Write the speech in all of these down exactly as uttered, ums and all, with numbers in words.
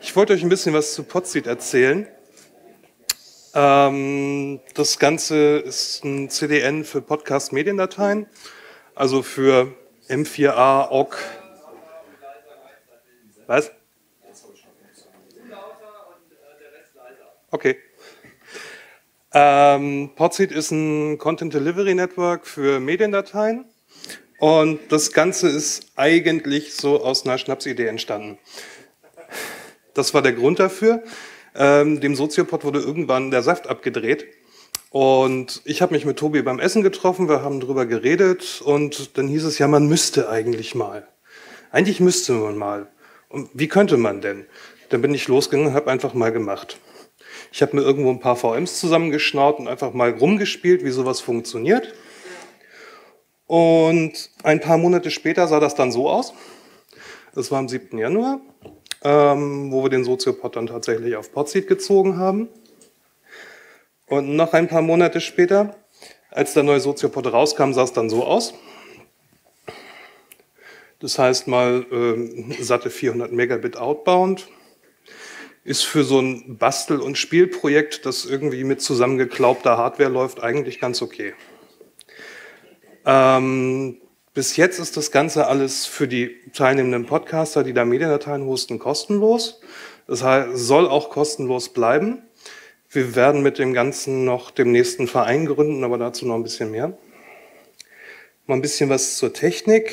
Ich wollte euch ein bisschen was zu Podseed erzählen. Ähm, das Ganze ist ein C D N für Podcast-Mediendateien, also für M vier A, O G. Was? Okay. Ähm, Podseed ist ein Content Delivery Network für Mediendateien und das Ganze ist eigentlich so aus einer Schnapsidee entstanden. Das war der Grund dafür. Ähm, dem Soziopod wurde irgendwann der Saft abgedreht und ich habe mich mit Tobi beim Essen getroffen, wir haben drüber geredet und dann hieß es ja, man müsste eigentlich mal. Eigentlich müsste man mal. Und wie könnte man denn? Dann bin ich losgegangen und habe einfach mal gemacht. Ich habe mir irgendwo ein paar V Ms zusammengeschnauzt und einfach mal rumgespielt, wie sowas funktioniert. Und ein paar Monate später sah das dann so aus. Das war am siebten Januar. Ähm, wo wir den Soziopod dann tatsächlich auf Podseed gezogen haben. Und noch ein paar Monate später, als der neue Soziopod rauskam, sah es dann so aus. Das heißt mal ähm, satte vierhundert Megabit Outbound. Ist für so ein Bastel- und Spielprojekt, das irgendwie mit zusammengeklaubter Hardware läuft, eigentlich ganz okay. Ähm, Bis jetzt ist das Ganze alles für die teilnehmenden Podcaster, die da Mediendateien hosten, kostenlos. Das heißt, soll auch kostenlos bleiben. Wir werden mit dem Ganzen noch dem nächsten Verein gründen, aber dazu noch ein bisschen mehr. Mal ein bisschen was zur Technik.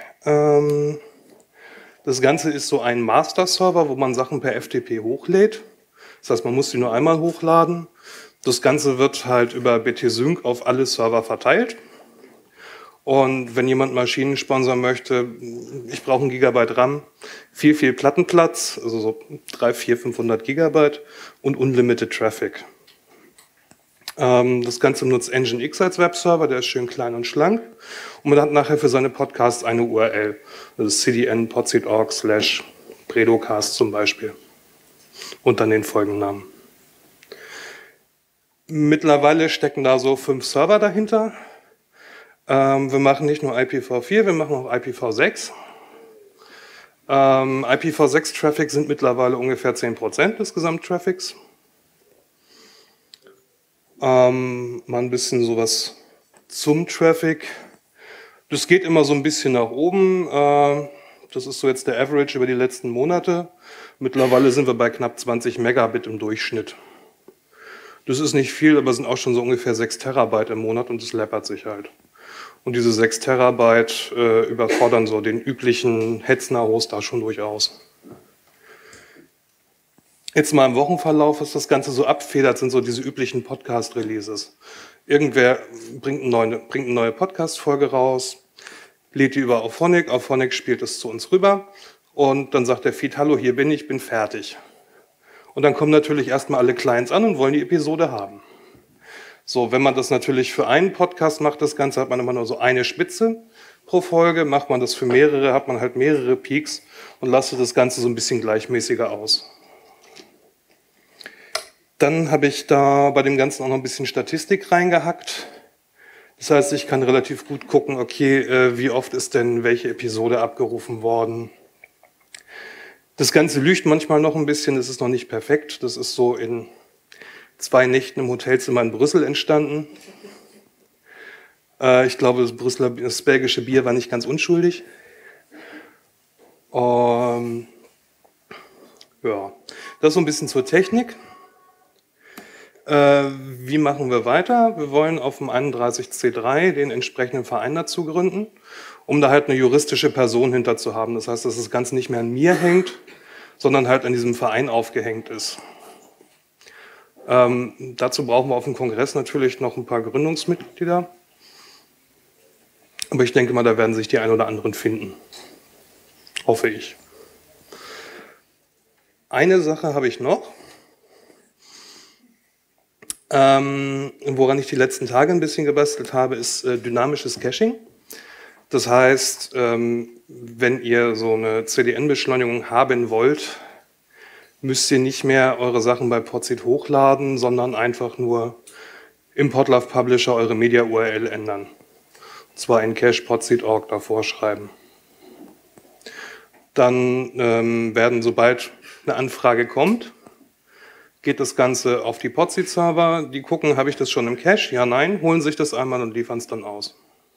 Das Ganze ist so ein Master-Server, wo man Sachen per F T P hochlädt. Das heißt, man muss sie nur einmal hochladen. Das Ganze wird halt über B T Sync auf alle Server verteilt. Und wenn jemand Maschinen sponsern möchte, ich brauche ein Gigabyte RAM, viel, viel Plattenplatz, also so dreihundert, vierhundert, fünfhundert Gigabyte und Unlimited Traffic. Ähm, das Ganze nutzt Nginx als Webserver, der ist schön klein und schlank. Und man hat nachher für seine Podcasts eine U R L, also cdn podseed punkt org slash bredocast zum Beispiel. Und dann den Folgennamen. Mittlerweile stecken da so fünf Server dahinter. Ähm, wir machen nicht nur I P v vier, wir machen auch I P v sechs. Ähm, I P v sechs Traffic sind mittlerweile ungefähr zehn Prozent des Gesamttraffics. Ähm, mal ein bisschen sowas zum Traffic. Das geht immer so ein bisschen nach oben. Äh, das ist so jetzt der Average über die letzten Monate. Mittlerweile sind wir bei knapp zwanzig Megabit im Durchschnitt. Das ist nicht viel, aber es sind auch schon so ungefähr sechs Terabyte im Monat und es läppert sich halt. Und diese sechs Terabyte äh, überfordern so den üblichen Hetzner-Hoster schon durchaus. Jetzt mal im Wochenverlauf, was das Ganze so abfedert, sind so diese üblichen Podcast-Releases. Irgendwer bringt eine neue, bringt eine neue Podcast-Folge raus, lädt die über Auphonic, Auphonic spielt es zu uns rüber und dann sagt der Feed, hallo, hier bin ich, bin fertig. Und dann kommen natürlich erstmal alle Clients an und wollen die Episode haben. So, wenn man das natürlich für einen Podcast macht, das Ganze, hat man immer nur so eine Spitze pro Folge. Macht man das für mehrere, hat man halt mehrere Peaks und lasst das Ganze so ein bisschen gleichmäßiger aus. Dann habe ich da bei dem Ganzen auch noch ein bisschen Statistik reingehackt. Das heißt, ich kann relativ gut gucken, okay, wie oft ist denn welche Episode abgerufen worden. Das Ganze lügt manchmal noch ein bisschen, das ist noch nicht perfekt. Das ist so in zwei Nächten im Hotelzimmer in Brüssel entstanden. Äh, ich glaube, das, Brüsseler, das belgische Bier war nicht ganz unschuldig. Ähm, ja, das so ein bisschen zur Technik. Äh, wie machen wir weiter? Wir wollen auf dem einunddreißig C drei den entsprechenden Verein dazu gründen, um da halt eine juristische Person hinter zu haben. Das heißt, dass das Ganze nicht mehr an mir hängt, sondern halt an diesem Verein aufgehängt ist. Ähm, dazu brauchen wir auf dem Kongress natürlich noch ein paar Gründungsmitglieder. Aber ich denke mal, da werden sich die ein oder anderen finden. Hoffe ich. Eine Sache habe ich noch, ähm, woran ich die letzten Tage ein bisschen gebastelt habe, ist äh, dynamisches Caching. Das heißt, ähm, wenn ihr so eine C D N-Beschleunigung haben wollt, müsst ihr nicht mehr eure Sachen bei Podseed hochladen, sondern einfach nur im Podlove Publisher eure Media-U R L ändern. Und zwar in cache podseed punkt org davor schreiben. Dann ähm, werden, sobald eine Anfrage kommt, geht das Ganze auf die Podseed-Server. Die gucken, habe ich das schon im Cache? Ja, nein, holen sich das einmal und liefern es dann aus.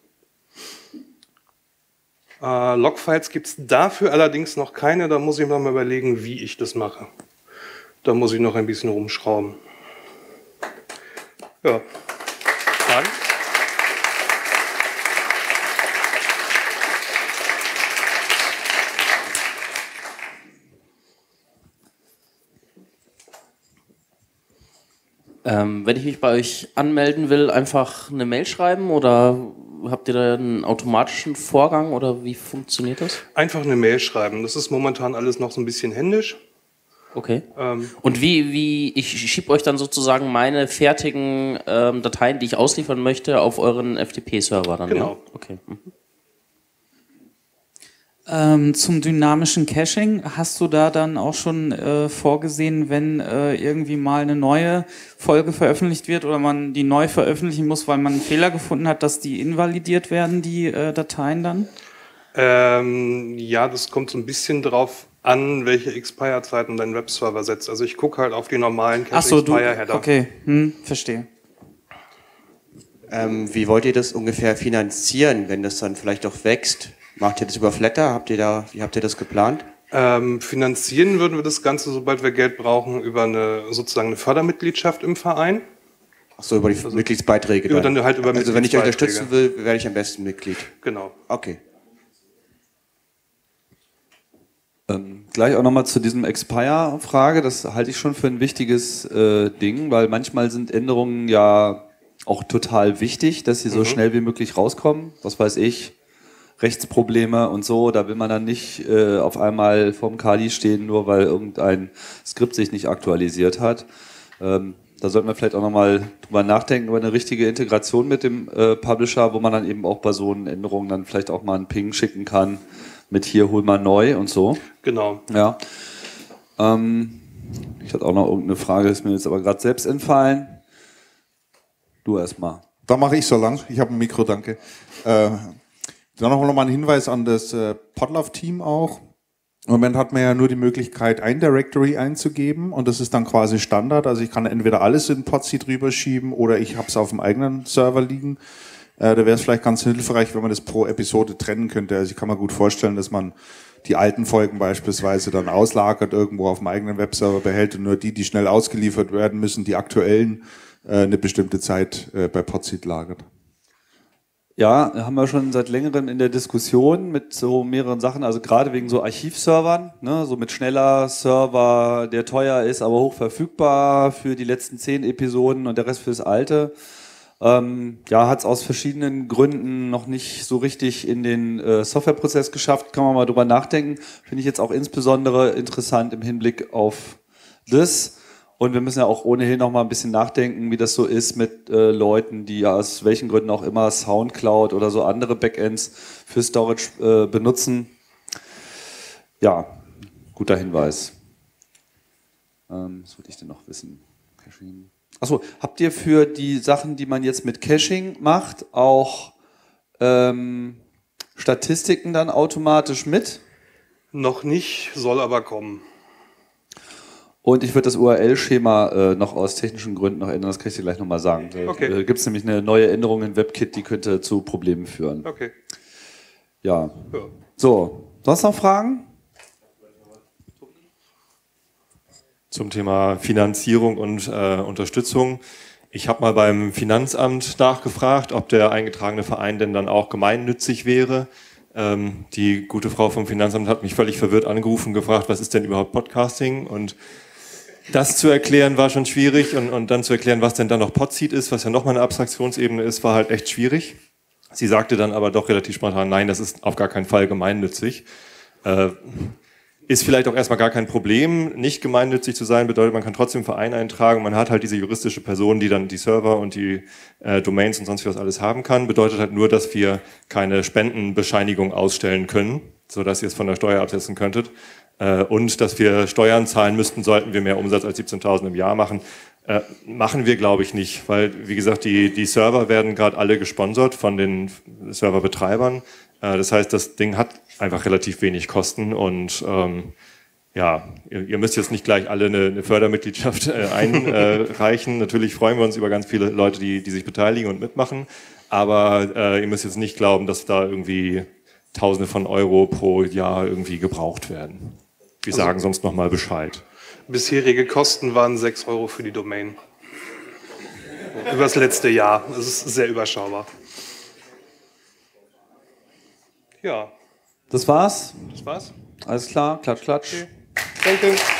Äh, Logfiles gibt es dafür allerdings noch keine. Da muss ich noch mal überlegen, wie ich das mache. Da muss ich noch ein bisschen rumschrauben. Ja. Fragen? Ähm, wenn ich mich bei euch anmelden will, einfach eine Mail schreiben oder habt ihr da einen automatischen Vorgang oder wie funktioniert das? Einfach eine Mail schreiben. Das ist momentan alles noch so ein bisschen händisch. Okay. Ähm, Und wie, wie, ich schiebe euch dann sozusagen meine fertigen ähm, Dateien, die ich ausliefern möchte, auf euren F T P-Server dann, Genau. Ja? Okay. Mhm. Ähm, zum dynamischen Caching, hast du da dann auch schon äh, vorgesehen, wenn äh, irgendwie mal eine neue Folge veröffentlicht wird oder man die neu veröffentlichen muss, weil man einen Fehler gefunden hat, dass die invalidiert werden, die äh, Dateien dann? ähm, ja, das kommt so ein bisschen drauf an, welche Expire-Zeiten dein Webserver setzt. Also ich gucke halt auf die normalen Ach so, du, Cache-Expire-Header. okay, hm, verstehe. Ähm, wie wollt ihr das ungefähr finanzieren, wenn das dann vielleicht auch wächst? Macht ihr das über Flatter? Habt ihr da, wie habt ihr das geplant? Ähm, finanzieren würden wir das Ganze, sobald wir Geld brauchen, über eine sozusagen eine Fördermitgliedschaft im Verein. Ach so, über die Also, Mitgliedsbeiträge über dann. dann halt über Also wenn ich euch Mitgliedsbeiträge. unterstützen will, werde ich am besten Mitglied. Genau. Okay. Ähm, gleich auch nochmal zu diesem Expire-Frage. Das halte ich schon für ein wichtiges äh, Ding, weil manchmal sind Änderungen ja auch total wichtig, dass sie so Mhm. schnell wie möglich rauskommen. Was weiß ich, Rechtsprobleme und so. Da will man dann nicht äh, auf einmal vorm Kali stehen, nur weil irgendein Skript sich nicht aktualisiert hat. Ähm, da sollten wir vielleicht auch nochmal drüber nachdenken, über eine richtige Integration mit dem äh, Publisher, wo man dann eben auch bei so Änderungen dann vielleicht auch mal einen Ping schicken kann mit hier hol mal neu und so. Genau. Ja. Ähm, ich hatte auch noch irgendeine Frage, ist mir jetzt aber gerade selbst entfallen. Du erstmal. Da mache ich so lang. Ich habe ein Mikro, danke. Äh, dann noch mal ein Hinweis an das äh, Podlove-Team auch. Im Moment hat man ja nur die Möglichkeit, ein Directory einzugeben und das ist dann quasi Standard. Also ich kann entweder alles in Podseed rüberschieben oder ich habe es auf dem eigenen Server liegen. Äh, da wäre es vielleicht ganz hilfreich, wenn man das pro Episode trennen könnte. Also ich kann mir gut vorstellen, dass man die alten Folgen beispielsweise dann auslagert, irgendwo auf dem eigenen Webserver behält und nur die, die schnell ausgeliefert werden müssen, die aktuellen, äh, eine bestimmte Zeit äh, bei Podseed lagert. Ja, haben wir schon seit längerem in der Diskussion mit so mehreren Sachen, also gerade wegen so Archivservern, ne, so mit schneller Server, der teuer ist, aber hoch verfügbar für die letzten zehn Episoden und der Rest fürs Alte. Ähm, ja, hat es aus verschiedenen Gründen noch nicht so richtig in den äh, Softwareprozess geschafft. Kann man mal drüber nachdenken. Finde ich jetzt auch insbesondere interessant im Hinblick auf das. Und wir müssen ja auch ohnehin noch mal ein bisschen nachdenken, wie das so ist mit äh, Leuten, die ja aus welchen Gründen auch immer Soundcloud oder so andere Backends für Storage äh, benutzen. Ja, guter Hinweis. Ähm, was wollte ich denn noch wissen? Caching. Achso, habt ihr für die Sachen, die man jetzt mit Caching macht, auch ähm, Statistiken dann automatisch mit? Noch nicht, soll aber kommen. Und ich würde das U R L-Schema äh, noch aus technischen Gründen noch ändern, das kann ich dir gleich nochmal sagen. Da Okay. äh, gibt es nämlich eine neue Änderung in WebKit, die könnte zu Problemen führen. Okay. Ja. Ja. So, sonst noch Fragen? Zum Thema Finanzierung und äh, Unterstützung. Ich habe mal beim Finanzamt nachgefragt, ob der eingetragene Verein denn dann auch gemeinnützig wäre. Ähm, die gute Frau vom Finanzamt hat mich völlig verwirrt angerufen und gefragt, was ist denn überhaupt Podcasting? Und das zu erklären war schon schwierig und, und dann zu erklären, was denn dann noch Podseed ist, was ja nochmal eine Abstraktionsebene ist, war halt echt schwierig. Sie sagte dann aber doch relativ spontan, nein, das ist auf gar keinen Fall gemeinnützig. Äh, Ist vielleicht auch erstmal gar kein Problem, nicht gemeinnützig zu sein, bedeutet, man kann trotzdem einen Verein eintragen, man hat halt diese juristische Person, die dann die Server und die äh, Domains und sonst was alles haben kann, bedeutet halt nur, dass wir keine Spendenbescheinigung ausstellen können, sodass ihr es von der Steuer absetzen könntet äh, und dass wir Steuern zahlen müssten, sollten wir mehr Umsatz als siebzehntausend im Jahr machen. Äh, machen wir, glaube ich, nicht, weil, wie gesagt, die, die Server werden gerade alle gesponsert von den Serverbetreibern. Äh, das heißt, das Ding hat einfach relativ wenig Kosten und ähm, ja, ihr, ihr müsst jetzt nicht gleich alle eine, eine Fördermitgliedschaft äh, einreichen. Natürlich freuen wir uns über ganz viele Leute, die, die sich beteiligen und mitmachen, aber äh, ihr müsst jetzt nicht glauben, dass da irgendwie Tausende von Euro pro Jahr irgendwie gebraucht werden. Wir Also, sagen sonst nochmal Bescheid. Bisherige Kosten waren sechs Euro für die Domain. Über das letzte Jahr. Das ist sehr überschaubar. Ja. Das war's. Das war's. Alles klar. Klatsch, klatsch. Okay. Danke.